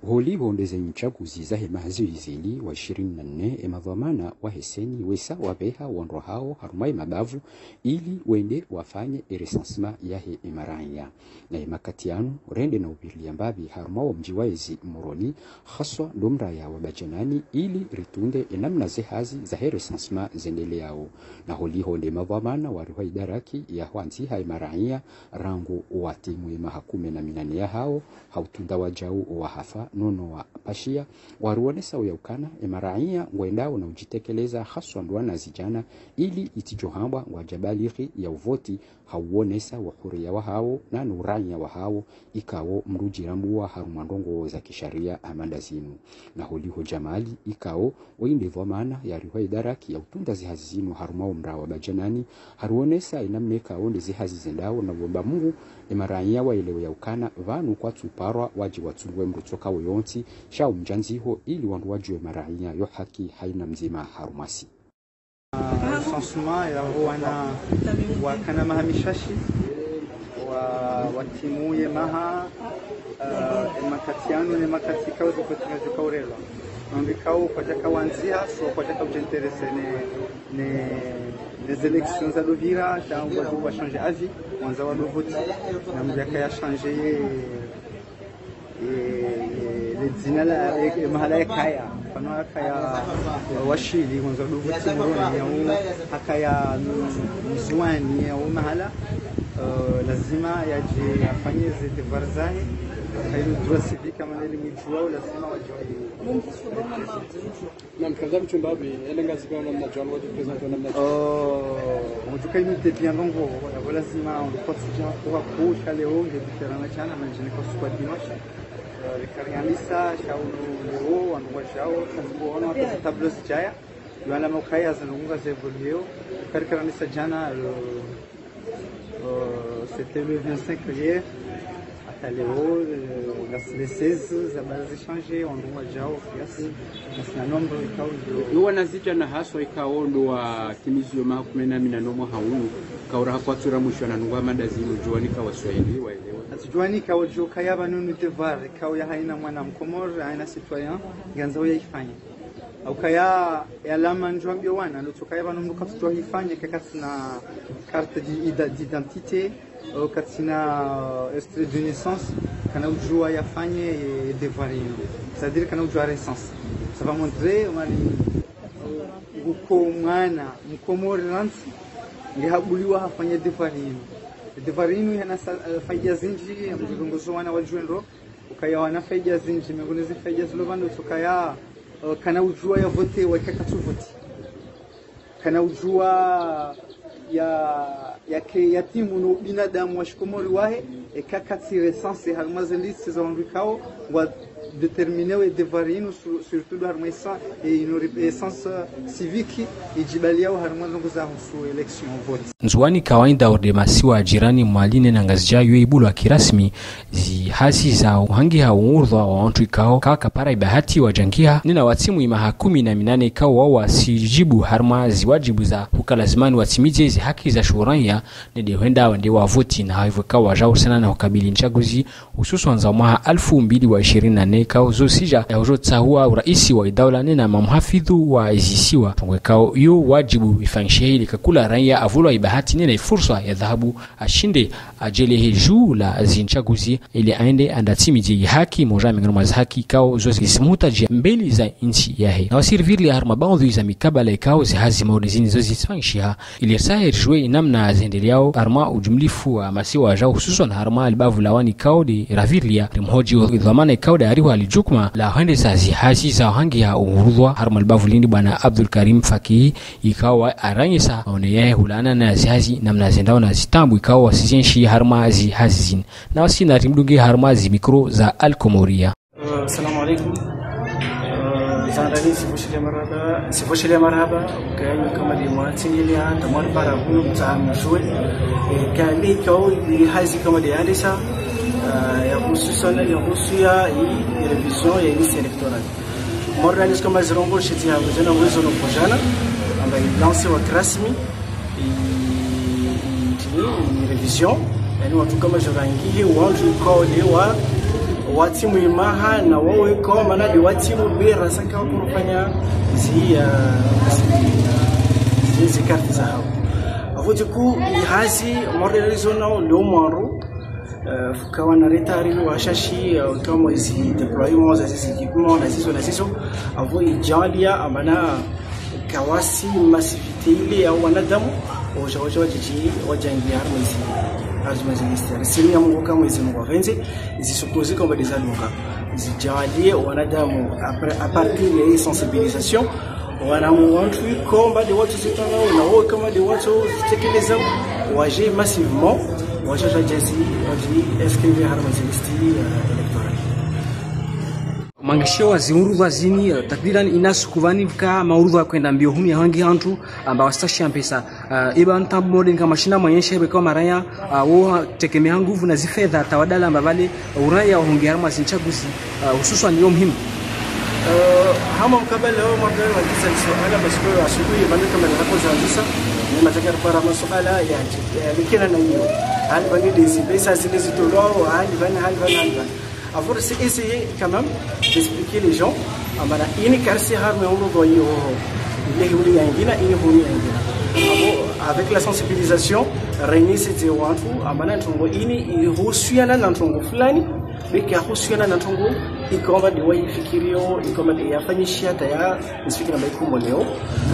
holi hondeze uchaguzi za mazoezini wa 24 madhamana wa heseni wesa wabeha wandro hao harumai mabavu ili wende wafanye recensement ya emaranya na makatiano rende na ubili ambabi harumao mjiwaezi moroni haswa domra ya wabajanani ili ritunde namna zehazi za recensement zendeleao na holi honde madhamana wa ruha idaraki ya hwanzi emaranya rangu wa timu mahakume na minane ya hao hautunda wajau wa hafa nono wa pashia waruonesa uyaukana emaranya ngwendao na ujitekeleza haswa ndwana zijana ili itijohamba wajabaliki ya uvoti hauonesa wahuria wa hao na nuranya wa hao ikao mrujirambu wa harumandongo za kisharia amanda zinu na holiho jamali ikao wainde vomana ya riho idaraki ya utunda zihazi zinu harumao mra wa bajanani haruonesa inamneka onde zihazi zendao na womba mungu emaranya wa elewe ya ukana vanu kwa tuparwa waji watulwe mrutoka woyonti shao mjanziho ili wandu wajue emaranya yo haki haina mzima harumasi Sansuma ya wana wakana mahamishashi watimuye maha makatiano ne makatika uzipotinga zikaurela nambikao kwa jaka wanzia so kwa jaka ujenterese les élections à l'Ovira on va changer avis on va voter na mjaka ya changer les dinala mahala ya kaya pana kaya washili kwanza duvuti moroni ya hakaya mzwani ya mahala lazima yaje afanye zile varzahi hayo droit civique kama ile mijua lazima wajue na mkazamu chumbabi elenga zikao na mnajua wadi presenter na mnajua mtu kaini tepia ngongo lazima on quotidien kwa kucha leo ndio terana chana manjini kwa squad dimanche Rikarianisa shaunu leo wanwajao kazibuona kwa tableau zijaya yana mokaya zanunga zevolio Rikarianisa jana c'était le 25 hier à Léo les 16 za base changer wanwajao kiasi na nombre ikao ndio wanazija na haswa ikao ndo wa timizio mahakumena mina nomo haunu kaura kwa tura mwisho na nungwa madazini juanika waswahili waelewa Juanika wajo kaya banunu devar kao ya haina mwana mkomor haina citoyen ganzo ya ifanye au kaya alama njwambio wana ndo kaya banunu kapto ifanye kakasina carte d'identité au katina extrait de naissance kana ujua yafanye devarino c'est-à-dire kana ujua recense ça va montrer mali uko mwana mkomor ransi ngihabuliwa hafanye devarino Devarinu yana faida zinji mzunguzo wana wajuendo ukaya wana faida zinji miongoni zi faida zilovando tukaya kana ujua ya vote wakaka tu vote kana ujua ya timu no binadamu washikomori wahe ekakati recense harmaze liste za wandikao wa déterminer Devarinu surtout harmaisa et une essence civique ijibaliao harmaze nguza husu election vote Nzuani kawaida ordemasiwa jirani mwaline na ngazija yuibulu wa kirasmi zi hasi za uhangi haungurwa wa wantu ikao kaka para ibahati wa jangia nina watimu imahakumi na minane ikao wawa sijibu harma ziwajibu za hukalazimani watimize zi haki za shuranya nede huenda wande wa voti na haivu kawa wajao sana na ukabili nchaguzi ususu wanza maha 2024 ikao zo sija ya ujo tsahua uraisi wa idawla nina mamuhafidhu wa izisiwa tongwe kao yu wajibu ifangshihili kakula raya avulwa ibahati nina fursa ya dhahabu ashinde ajele juu la zinchaguzi ili aende andatimize haki moja mingano za haki kao zo zisimuta je mbele za inchi yahe na wasirvili harma baadhi za mikabala ikao zihazi maonezini zo zisfangshia ili saher jwe namna zendeliao harma ujumlifu wa masiwa jao hususan harma albavu lawani kao di ravilia mhoji wa dhamana ikao da ariwa alijukma la hende za zihazi za hangi ya urudwa harma albavu lindi bwana Abdul Karim Fakihi ikawa aranyisa maone yahe hulana na zihazi namna zendao na zitambu ikawa wasizenshi harma zihazin na wasina rimdungi harma zi mikro za Al-Komoria. Assalamu alaikum. Zandani sifoshile marhaba kaya kama di mwatili ya tamar para hulu mtahamu shwe kani kao di hazi kama di hadisa ya hususan ya husuya hii revision ya liste electorale morales kama zirongo shiti ya vijana wezo no pojana ambaye lance wa rasmi revision yani watu kama jorangi wanju kwa lewa watimu imaha na wao kwa maana ni watimu bora saka kufanya hizi karti za hao avuti ku hazi moralizona ndio mwanro fukawa na retari wa shashi kama hizi deployment za hizi equipment na hizo avo ijalia amana kawasi massivité ile au wanadamu waje wajangia harmonizi azimazilistari sini amu kama hizi mwavenze zisukozi kama desaluka zijalie wanadamu à partir de sensibilisation wanamu watu komba de watu zitana na wao kama de watu zitekeleza waje massivement waje jazi waje inscrire harmonizi electoral mangisho waziurudwa zini takriban inasukuvani ka maurudwa kwenda mbio huni ya hangi hantu amba wastashi pesa iba ntambu modern kama shina manyesha ibe kama maraya wo tekemea nguvu na zifedha tawadala mbavale uraya hongi harma zinchaguzi hususan ndio muhimu hama mkabala wao magari wa kisa swala basi asubuhi bado kama ninakoza kabisa ni mataka para masuala ya likena na hiyo hali bani desi pesa zile zitolao hali bani avoir essayé quand même d'expliquer les gens amana ini karsi har me uro do yo ile huli yangina ini huli yangina avec la sensibilisation réunir ces watu amana ntongo ini ihusiana na ntongo fulani biki ahusiana na ntongo ikoma de waifikirio ikoma de yafanyishia taya isifikira maikumo leo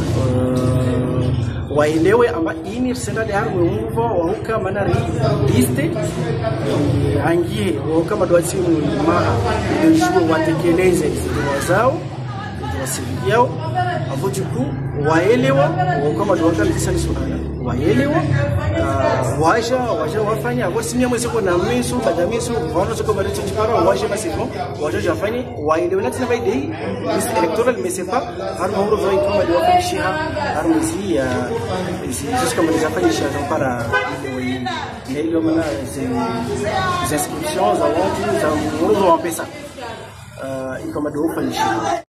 waelewe amba ini senda de harwe umva wahuka manari liste angie kama dwatimu ma ndio watekeleze hizo zao ndio yao avujuku waelewa kama dwaka lisani sunana waelewa waja wafanya wasimia mwezi kuna misu badamisu vano ziko bari tchipara waje basiko waje jafanye waelewa na tena baidei liste electoral mais c'est pas har mauro vai kama dwaka shiha har mwezi ya sisi kama zafanye shiha para ndio maana inscriptions za watu za mauro wa pesa kama dwaka shiha